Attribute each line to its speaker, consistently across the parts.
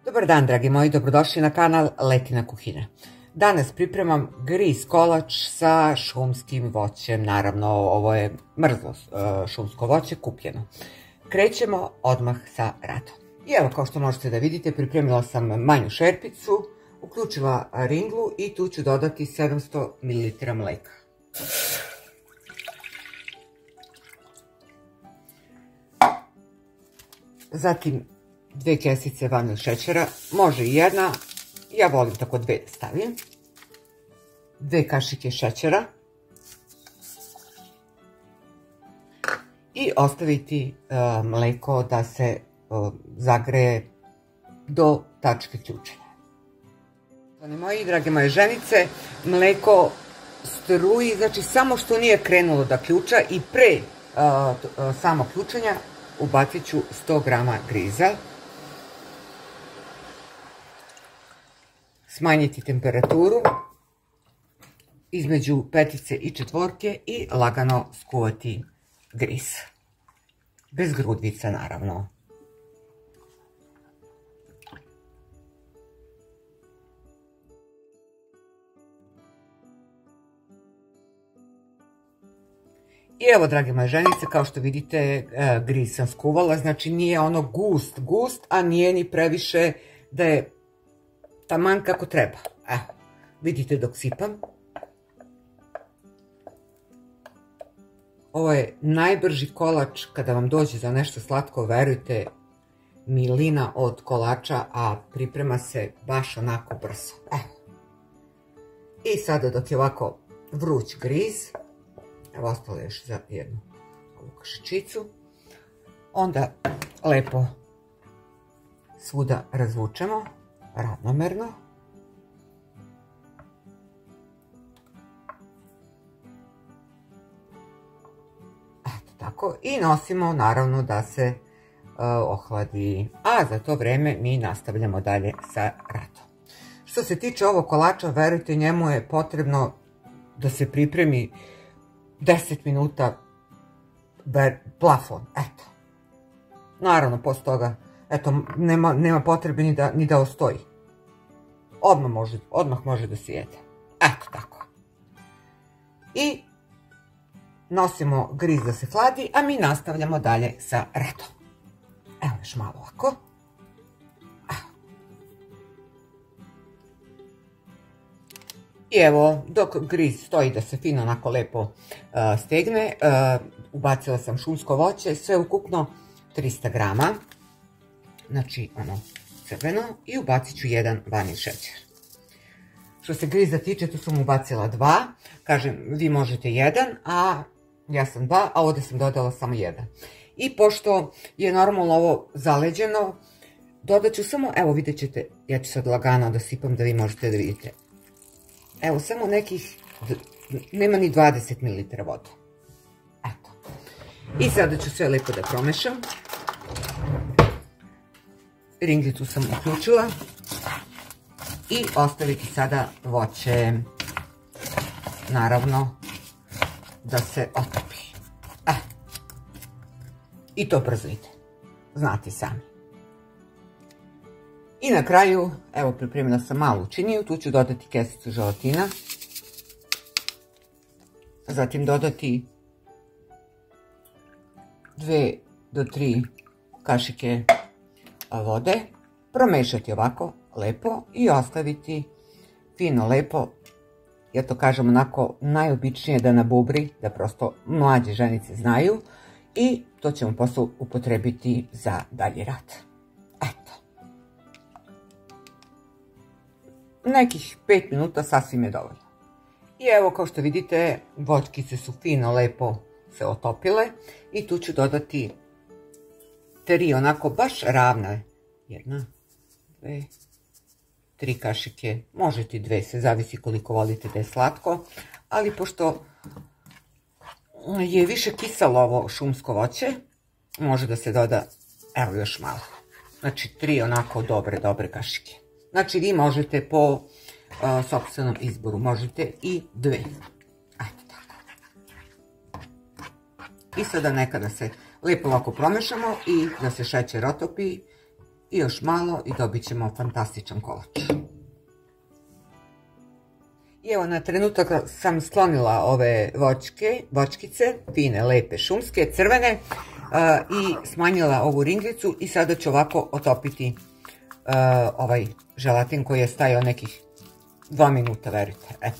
Speaker 1: Dobar dan, dragi moji, dobrodošli na kanal Letina kuhinja. Danas pripremam gris kolač sa šumskim voćem, naravno ovo je mrzlo šumsko voće, kupljeno. Krećemo odmah sa radom. I evo, kao što možete da vidite, pripremila sam manju šerpicu, uključila ringlu i tu ću dodati 700 ml mleka. Zatim 2 kesice vanilj šećera, može i jedna, ja volim tako 2 da stavim. 2 kašike šećera i ostaviti mleko da se zagreje do tačke ključanja. Moji drage moje ženice, mleko struji, znači samo što nije krenulo da ključa i pre samo ključanja ubacit ću 100 grama griza. Smanjiti temperaturu između 5 i 4 i lagano skuvati griz. Bez grudvica, naravno. I evo, drage moje ženice, kao što vidite, griz sam skuvala, znači nije ono gust, a nije ni previše da je taman kako treba. Evo, vidite dok sipam. Ovo je najbrži kolač kada vam dođe za nešto slatko, verujte, milina od kolača, a priprema se baš onako brzo. Evo. I sada dok je ovako vruć griz, evo ostalo još za jednu ovu kašičicu, onda lepo svuda razvučemo ravnomerno. Eto tako. I nosimo naravno da se ohladi. A za to vreme mi nastavljamo dalje sa radom. Što se tiče ovog kolača, verujte, njemu je potrebno da se pripremi 10 minuta plafon. Eto. Naravno, posle toga eto, nema potrebe ni da ostoji. Odmah može da se jede. Eto tako. I nosimo griz da se hladi, a mi nastavljamo dalje sa radom. Evo još malo ovako. I evo, dok griz stoji da se fino onako lepo stegne, ubacila sam šumsko voće, sve ukupno 300 grama. Znači ono crveno, i ubacit ću 1 vanilj šećer. Što se griza tiče, tu sam ubacila 2, kažem, vi možete 1, a ja sam 2, a ovdje sam dodala samo 1. I pošto je normalno ovo zaleđeno, dodat ću samo, evo vidjet ćete, ja ću sad lagano da sipam da vi možete da vidite. Evo, samo nekih, nema ni 20 ml vode. Eto. I sada ću sve lepo da promešam. Ringlicu sam uključila i ostaviti sada voće, naravno, da se otopi. I to brzo ide, znate sami. I na kraju, evo, pripremila sam malu činiju, tu ću dodati kesicu želatina, zatim dodati 2 do 3 kašike vode, promešati ovako lepo i ostaviti fino lepo, ja to kažem onako najobičnije da nabubri, da prosto mlađe ženice znaju, i to ćemo posle upotrebiti za dalji rad. Eto. Nekih 5 minuta sasvim je dovoljno. I evo, kao što vidite, voćkice su fino lepo se otopile i tu ću dodati 3 onako baš ravne. 1, 2, 3 kašike, možete i 2, se zavisi koliko volite da je slatko, ali pošto je više kiselo ovo šumsko voće, može da se doda, evo još malo. Znači 3 onako dobre kašike. Znači vi možete po sopstvenom izboru, možete i 2. Ajde tako. I sada nekada se lepo ovako promešamo i da se šećer otopi I još malo i dobit ćemo fantastičan kolač. I evo, na trenutak sam sklonila ove voćkice, fine, lepe, šumske, crvene, i smanjila ovu ringlicu i sada ću ovako otopiti ovaj želatin koji je stajao nekih 2 minuta, verujte, eto.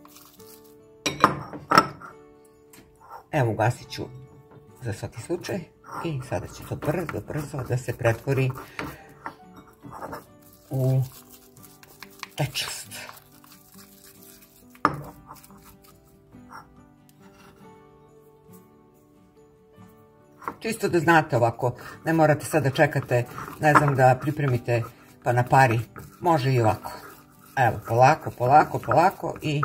Speaker 1: Evo, ugasit ću za svaki slučaj i sada će to brzo da se pretvori u tečnost. Čisto da znate ovako, ne morate sad da čekate, ne znam, da pripremite pa na pari, može i ovako. Evo, polako i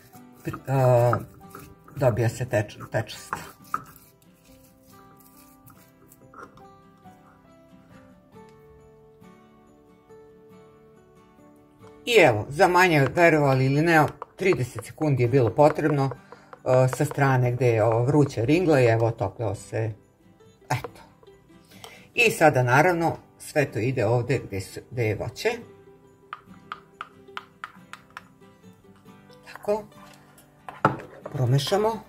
Speaker 1: dobija se tečnost. I evo, za manje, verovali ili ne, 30 sekundi je bilo potrebno sa strane gdje je ovo vruća ringla i evo, otopilo se. Eto. I sada naravno sve to ide ovdje gdje je voće. Tako. Promešamo.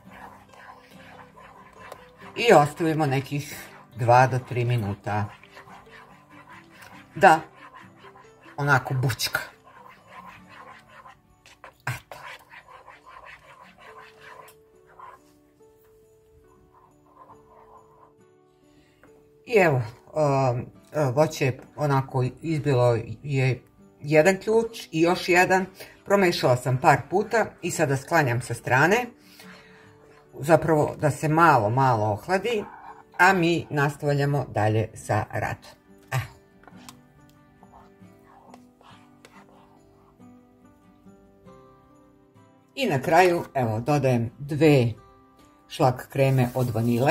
Speaker 1: I ostavimo nekih 2 do 3 minuta da onako bučka. Eto. I evo, voće onako izbilo je jedan ključ i još jedan. Promešala sam par puta i sada sklanjam sa strane. Zapravo da se malo ohladi, a mi nastavljamo dalje sa radom. I na kraju, evo, dodajem 2 šlak kreme od vanile.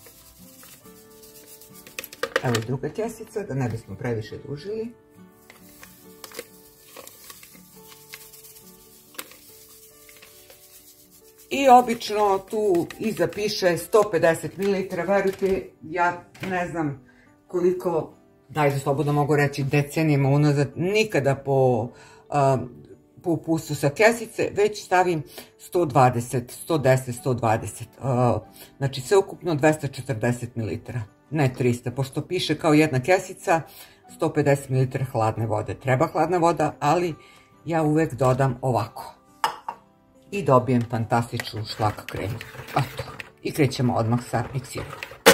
Speaker 1: Evo i druga kesica, da ne bismo previše dužili. I obično tu iza piše 150 ml, verujte, ja ne znam koliko, daj da slobodno mogu reći, decenijama unazad, nikada po upustu sa kesice, već stavim 120, 110, 120, znači sve ukupno 240 ml, ne 300, pošto piše kao jedna kesica 150 ml hladne vode. Treba hladna voda, ali ja uvek dodam ovako. I dobijem fantastičnu šlak kremu. Eto, i krećemo odmah sa miksirom.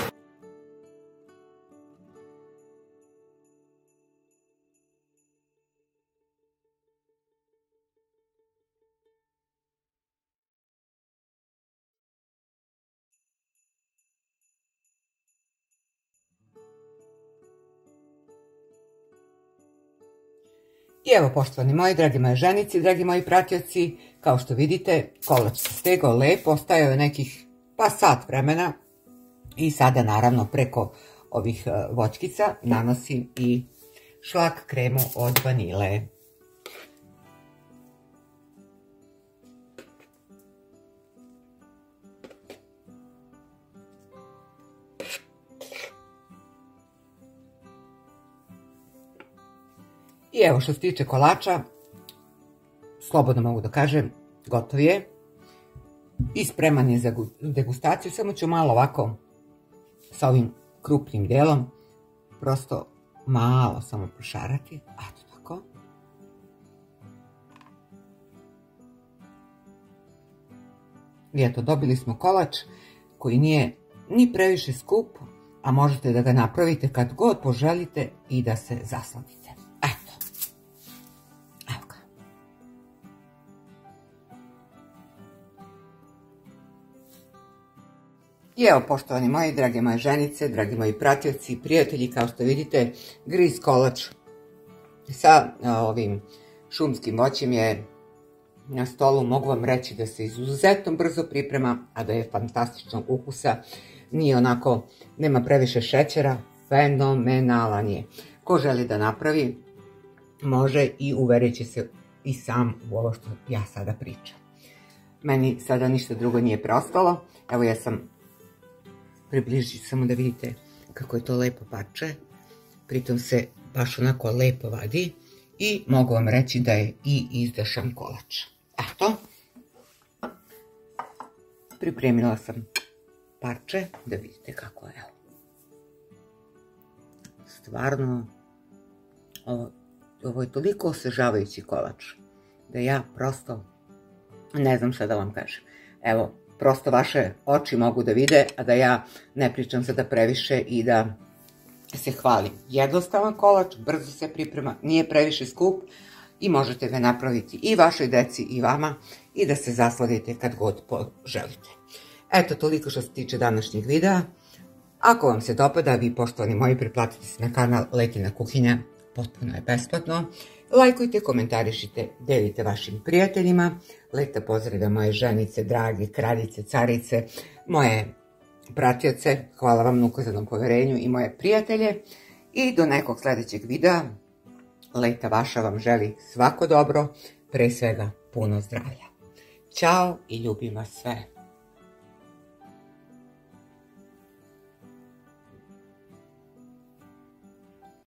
Speaker 1: I evo, poštovani moji, dragi moje ženici, dragi moji pratioci, kao što vidite, kolač se stegao lepo, stajao je nekih pa sat vremena i sada naravno preko ovih voćkica nanosim i šlak kremu od vanile. I evo, što se tiče kolača, slobodno mogu da kažem, gotov je i spreman je za degustaciju. Samo ću malo ovako sa ovim krupnim delom prosto malo samo prošarati. Eto tako. I eto, dobili smo kolač koji nije ni previše skup, a možete da ga napravite kad god poželite i da se zasladite. I evo, poštovani moji, drage moje ženice, dragi moji pratioci i prijatelji, kao što vidite, griz kolač sa ovim šumskim voćem je na stolu. Mogu vam reći da se izuzetno brzo priprema, a da je fantastičnog ukusa. Nije onako, nema previše šećera, fenomenalan je. Ko želi da napravi, može i uverit će se i sam u ovo što ja sada pričam. Meni sada ništa drugo nije preostalo. Evo, ja sam približiti samo da vidite kako je to lepo parče. pritom se baš onako lepo vadi i mogu vam reći da je i izdešan kolač. Eto, pripremila sam parče da vidite kako je. Stvarno, ovo je toliko osvežavajući kolač da ja prosto ne znam šta da vam kažem. Evo, prosto vaše oči mogu da vide, a da ja ne pričam sada previše i da se hvalim. Jednostavan kolač, brzo se priprema, nije previše skup i možete ga napraviti i vašoj deci i vama i da se zasladite kad god poželite. Eto, toliko što se tiče današnjeg videa. Ako vam se dopada, vi poštovani moji, pretplatite se na kanal Letina kuhinja, potpuno je besplatno. Lajkujte, komentarišite, delite vašim prijateljima. Leta pozdravlja moje ženice, drage, kraljice, carice, moje pratioce, hvala vam na ukazanom poverenju i moje prijatelje. I do nekog sljedećeg videa, Leta vaša vam želi svako dobro, pre svega puno zdravlja. Ćao i ljubim vas sve.